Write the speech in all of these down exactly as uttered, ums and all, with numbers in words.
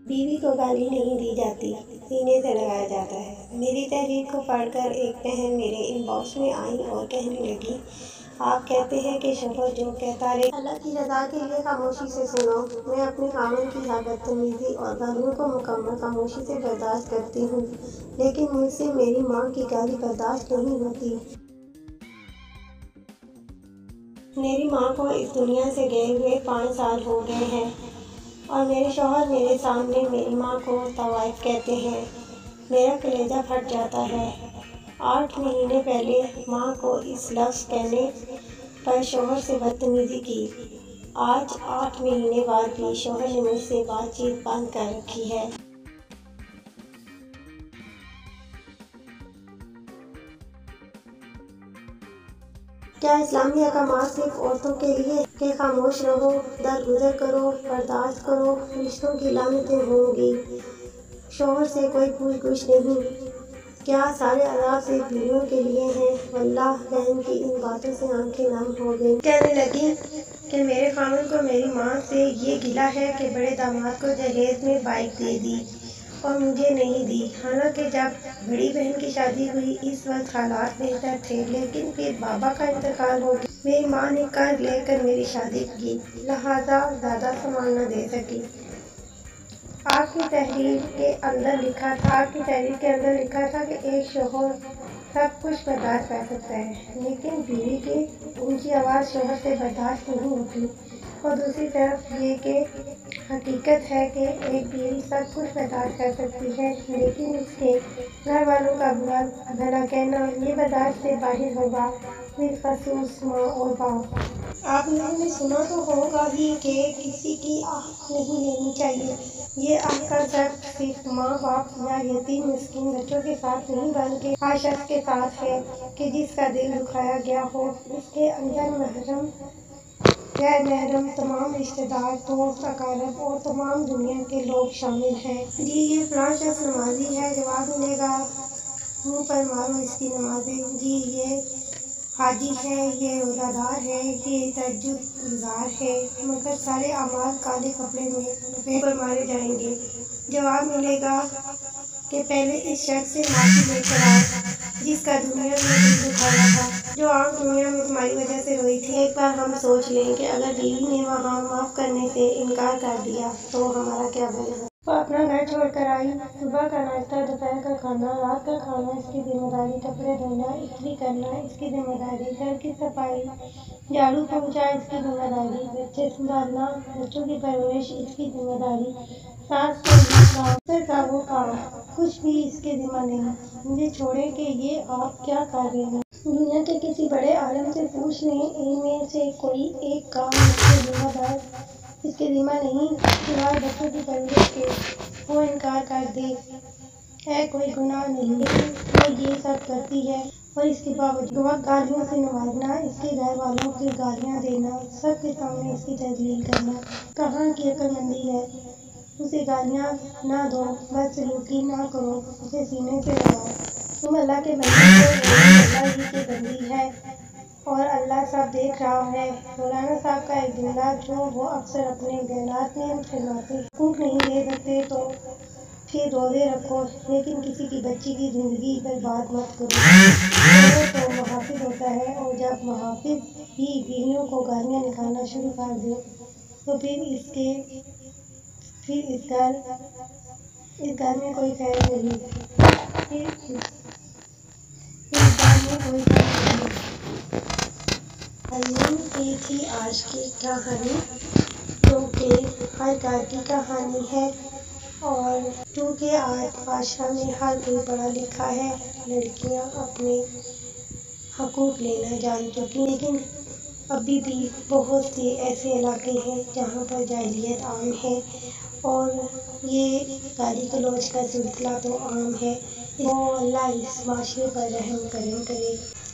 بیوی کو گالی نہیں دی جاتی، سینے سے لگایا جاتا ہے۔ میری تحریر کو پڑھ کر ایک بہن میرے ان باکس میں آئی اور کہنے لگی، آپ کہتے ہیں کہ شوہر جو کہتا رہے اللہ کی رضا کے لیے خاموشی سے سنو۔ میں اپنے خاوند کی ہر بدتمیزی اور گالیوں کو مکمل خاموشی سے برداشت کرتی ہوں، لیکن مجھ سے میری ماں کی گالی برداشت نہیں ہوتی۔ میری ماں کو اس دنیا سے گئے ہوئے پانچ سال ہو گئے ہیں اور میرے شوہر میرے سامنے میری ماں کو طوائف کہتے ہیں۔ میرا کلیجہ پھٹ جاتا ہے۔ آٹھ مہینے پہلے ماں کو اس لفظ کہنے پر شوہر سے بدتمیزی کی۔ آج آٹھ مہینے بعد بھی شوہر نے مجھ سے بات چیت بند کر رکھی ہے۔ کیا اسلامی احکامات صرف عورتوں کے لیے کہ خاموش رہو، درگزر کرو، برداشت کرو، رشتوں کی لعنتیں ہوں گی، شوہر سے کوئی پوچھ گچھ نہیں؟ کیا سارے عذاب صرف بیویوں کے لیے ہیں؟ واللہ بہن کی ان باتوں سے آنکھیں نم ہو گئیں۔ کہنے لگی کہ میرے خاوند کو میری ماں سے یہ گلہ ہے کہ بڑے داماد کو جہیز میں بائیک دے دی اور مجھے نہیں دی، حالانکہ جب بڑی بہن کی شادی ہوئی اس وقت حالات بہتر تھے، لیکن پھر بابا کا انتقال ہو گیا۔ میری ماں نے قرض لے کر میری شادی کی، لہٰذا زیادہ سامان نہ دے سکی۔ آپ کی تحریر کے اندر لکھا تھا آپ کی تحریر کے اندر لکھا تھا کہ ایک شوہر سب کچھ برداشت کر سکتا ہے، لیکن بیوی کی اونچی آواز شوہر سے برداشت نہیں ہوتی، اور دوسری طرف یہ کہ حقیقت ہے کہ ایک بیوی سب کچھ برداشت کر سکتی ہے، لیکن اس کے گھر والوں کا برا بھلا کہنا یہ برداشت سے باہر ہوگا، بالخصوص ماں اور باپ۔ آپ لوگوں نے سنا تو ہوگا ہی کہ کسی کی آہ نہیں لینی چاہیے۔ یہ آہ کا ضرب صرف ماں باپ یا یتیم مسکین بچوں کے ساتھ نہیں بلکہ ہر شخص کے ساتھ ہے کہ جس کا دل دکھایا گیا ہو۔ اس کے اندر محرم، غیر محرم، تمام رشتہ دار، دوست، اقارب اور تمام دنیا کے لوگ شامل ہیں۔ جی یہ فلاں شخص نمازی ہے، جواب ملے گا منہ پر مارو اس کی نمازیں۔ جی یہ حاجی ہے، یہ روزہ دار ہے، یہ تہجد گزار ہے، مگر سارے اعمال کالے کپڑے میں لپیٹ کر مارے جائیں گے۔ جواب ملے گا کہ پہلے اس شخص سے معافی لے کر آؤ جس کا دنیا میں دل دکھایا تھا، جو آنکھ دنیا میں تمہاری وجہ سے روئی تھی۔ ایک بار ہم سوچ لیں کہ اگر بیوی نے وہاں معاف کرنے سے انکار کر دیا تو ہمارا کیا بنے گا؟ وہ اپنا گھر چھوڑ کر آئی، صبح کا ناشتہ، دوپہر کا کھانا، رات کا کھانا اس کی ذمہ داری، کپڑے دھونا، استری کرنا اس کی ذمہ داری، گھر کی صفائی، جھاڑو پونچھا اس کی ذمہ داری، بچے سنبھالنا، بچوں کی پرورش اس کی ذمہ داری، ساس کا یہ کام، سسر کا وہ کام، کچھ بھی اس کے ذمہ نہیں۔ مجھے چھوڑیں کہ یہ آپ کیا کر رہے ہیں۔ دنیا کے کسی بڑے عالم سے پوچھ لیں، ان میں سے کوئی ایک کام اس کے ذمہ دار اس کے ذمہ نہیں سوائے بچوں کی پرورش کے، وہ انکار کر دے۔ ہے کوئی گناہ نہیں، لیکن وہ یہ سب کرتی ہے اور اس کے باوجود گالیوں سے نوازنا، اس کے گھر والوں کو گالیاں دینا، سب کے سامنے اس کی تذلیل کرنا، کہاں کی عقل مندی ہے؟ اسے گالیاں نہ دو، بدسلوکی نہ کرو، اسے سینے سے لگاؤ۔ تم اللہ کے بندے ہو، وہ بھی اللہ ہی کی بندی ہے اور اللہ سب دیکھ رہا ہے۔ مولانا صاحب کا ایک جملہ جو وہ اکثر اپنے بیانات میں فرماتے ہیں، حقوق نہیں دے سکتے تو پھر روزے رکھو لیکن کسی کی بچی کی زندگی برباد مت کرو۔ شوہر تو محافظ ہوتا ہے اور جب محافظ ہی بیویوں کو گالیاں نکالنا شروع کر دے تو پھر اس کے پھر اس گھر اس گھر میں کوئی خیر نہیں، پھر اس اس گھر میں کوئی خیر نہیں۔ تعلیم کی تھی آج کی کہانی، جو کہ ہر گھر کی کہانی ہے، اور چونکہ آج معاشرہ میں ہر کوئی پڑھا لکھا ہے، لڑکیاں اپنے حقوق لینا جان چکی، لیکن ابھی بھی بہت سے ایسے علاقے ہیں جہاں پر جاہلیت عام ہے اور یہ گالی گلوچ کا سلسلہ تو عام ہے۔ تو اللہ اس معاشرے پر رحم کرم کرے۔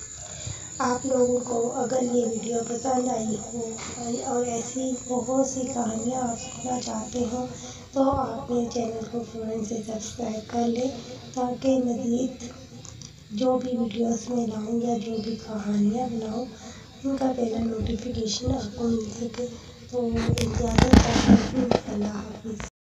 آپ لوگوں کو اگر یہ ویڈیو پسند آئی ہو اور ایسی بہت سی کہانیاں آپ سننا چاہتے ہوں تو آپ میرے چینل کو فوراً سے سبسکرائب کر لیں، تاکہ مزید جو بھی ویڈیوز میں لاؤں یا جو بھی کہانیاں بناؤں ان کا پہلا نوٹیفیکیشن آپ کو مل سکے۔ تو اجازت چاہتی ہوں، اللہ حافظ۔